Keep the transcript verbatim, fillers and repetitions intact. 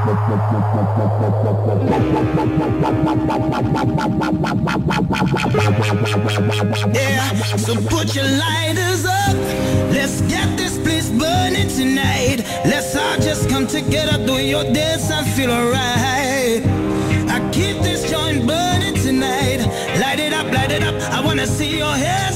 Yeah, so put your lighters up. Let's get this place burning tonight. Let's all just come together, do your dance and feel alright. I keep this joint burning tonight. Light it up, light it up. I wanna see your hands